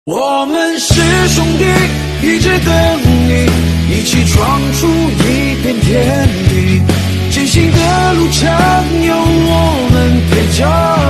我们是兄弟，一直等你，一起闯出一片天地。艰辛的路程有我们陪着。